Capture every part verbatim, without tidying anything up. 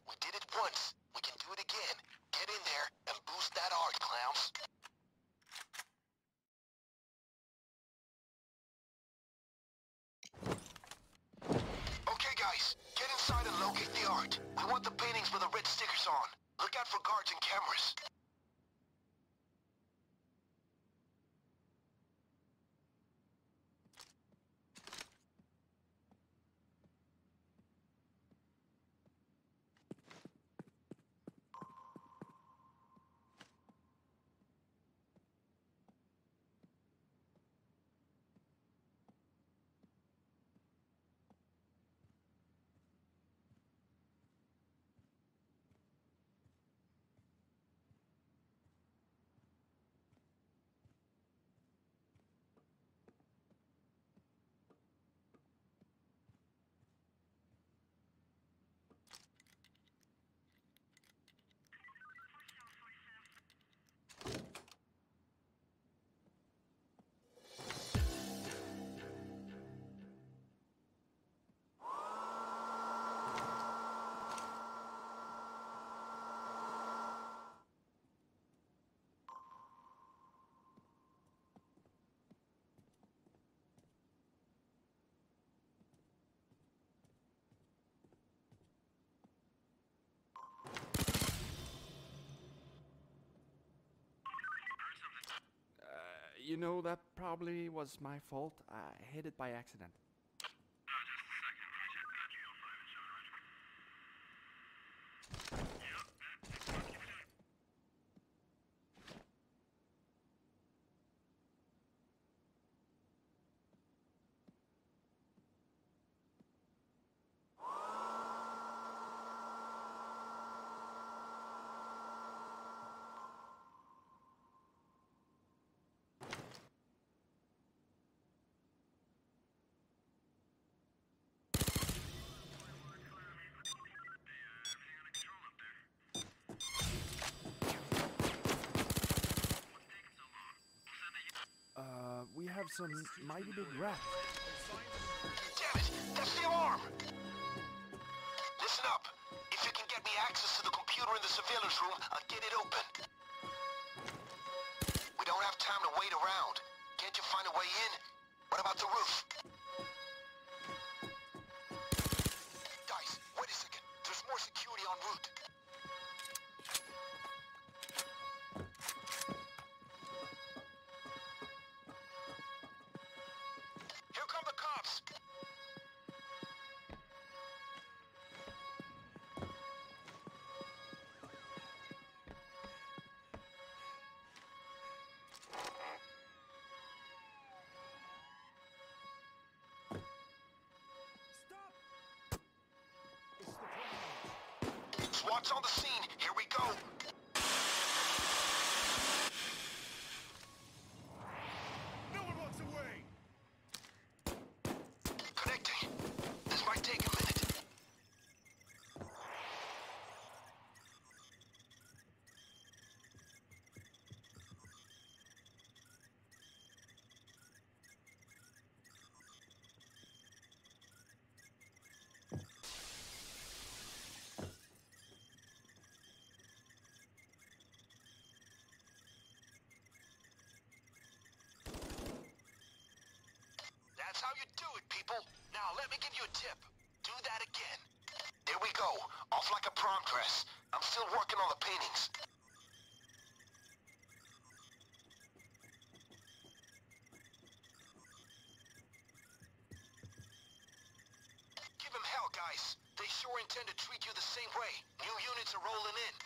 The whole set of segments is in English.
We did it once. We can do it again. Get in there and boost that art, clowns. Okay, guys. Get inside and locate the art. We want the paintings with the red stickers on. Look out for guards and cameras. You know, that probably was my fault. I hit it by accident. Uh, we have some mighty big rats. Damn it! That's the alarm! Listen up. If you can get me access to the computer in the surveillance room, I'll get it open. We don't have time to wait around. Can't you find a way in? What about the roof? Guys, wait a second. There's more security en route. Here come the cops! SWAT's on the scene. Here we go. No one walks away! Connecting. This might take a minute. That's how you do it, people. Now, let me give you a tip. Do that again. There we go. Off like a prom dress. I'm still working on the paintings. Give them hell, guys. They sure intend to treat you the same way. New units are rolling in.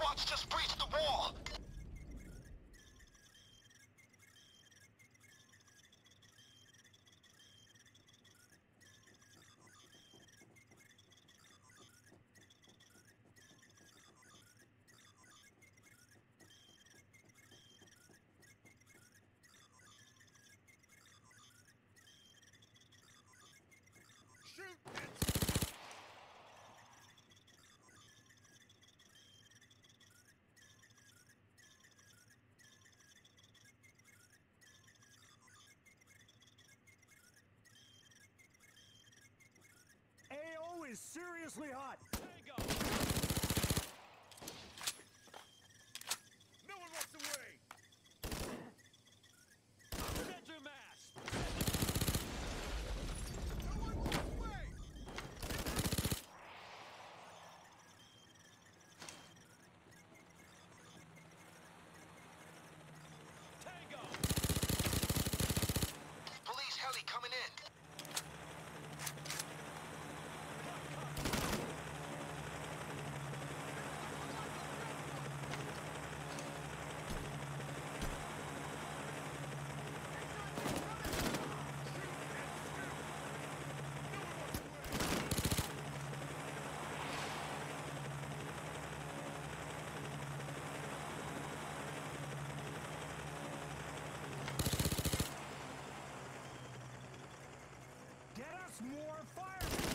Bots just breached the wall! Shoot it! A O is seriously hot. Tango! No one walks away! Center mass. No one walks away! Tango. Police heli coming in. Get us more fire.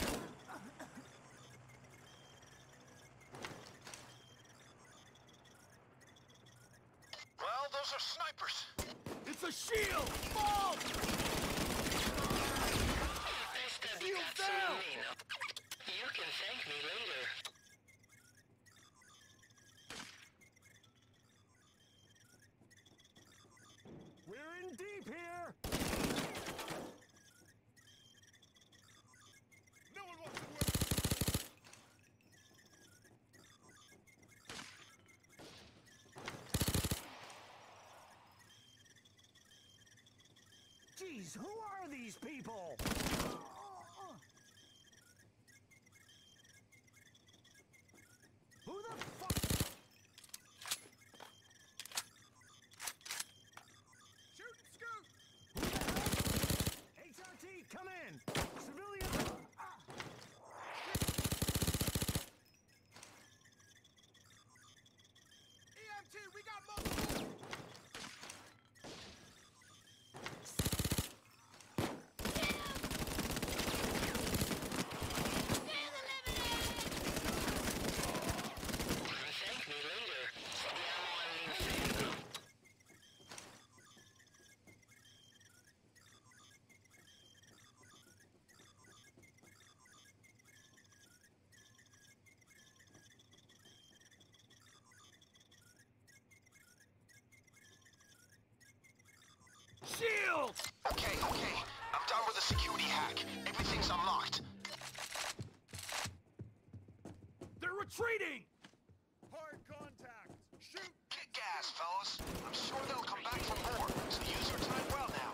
Well, those are snipers. It's a shield. Fall. Esta Shield Pikachu down. Nino. You can thank me later. We're in deep here. No one walks away! Jeez, who are these people? Who the fuck? Shoot and scoot! Who the hell? H R T, come in. Civilian. Ah. E M T, we got multiple! Thank me later. Andiamo all'inferno. Shield. Okay, okay. I'm done with the security hack. Everything's unlocked. They're retreating. Hard contact! Shoot! Kick gas, fellas. I'm sure they'll come back for more, so use your time well now.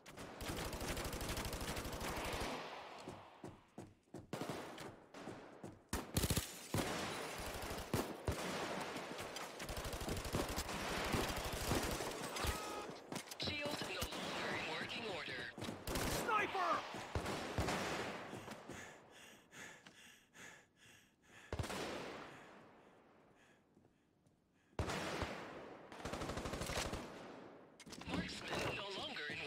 Shield no longer in working order. Sniper. Marksman no longer in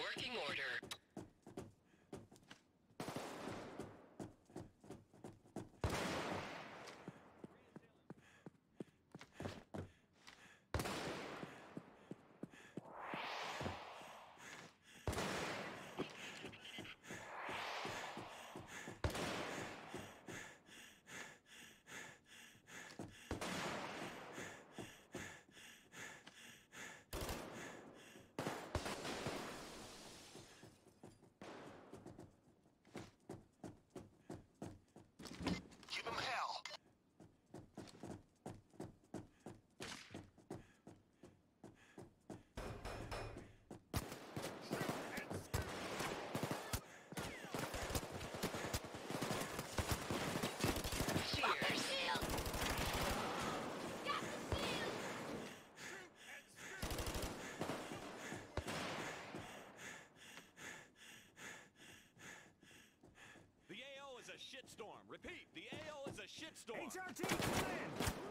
shitstorm. Repeat, the A O is a shitstorm. H R T, come in!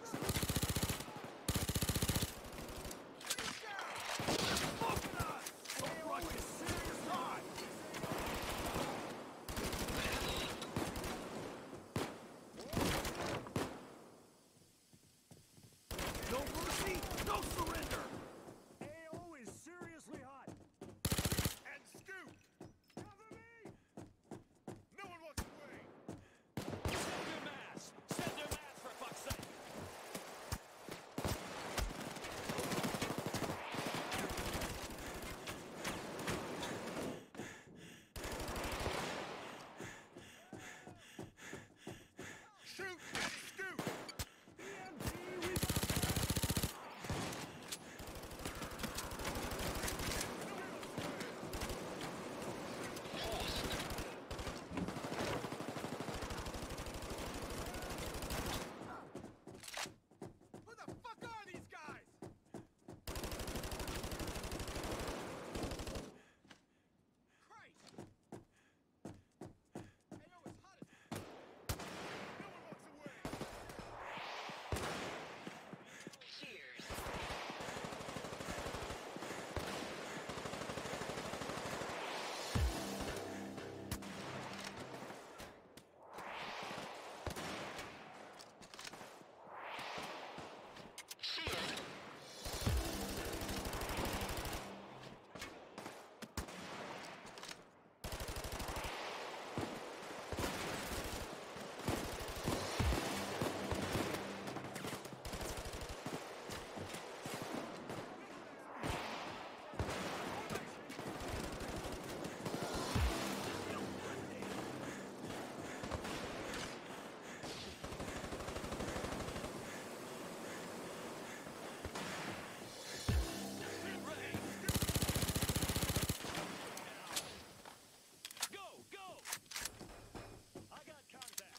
Smoking us! A O is serious hot! No mercy, no surrender! A O is seriously hot! And scoop! Cover me! No one walks away! Send your mass! Send your mass, for fuck's sake! Shoot and scoop! E M T, we... Who the fuck are these guys? Christ! A O is hot as... No one walks away! Cheers. Shield. Go, go! I got contact.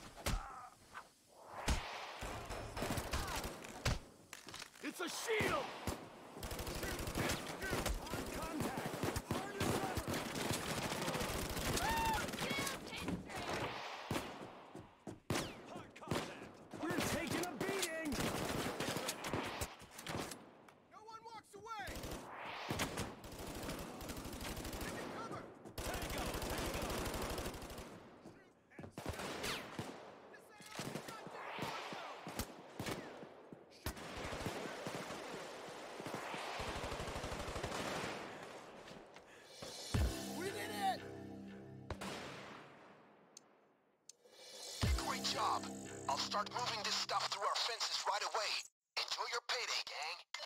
It's a shield! On contact! Hard as Hard contact. lever! We're taking a beating! No one walks away! Give me cover! Tango, tango. We did it! Great job. I'll start moving this stuff through our fences right away. Enjoy your payday, gang.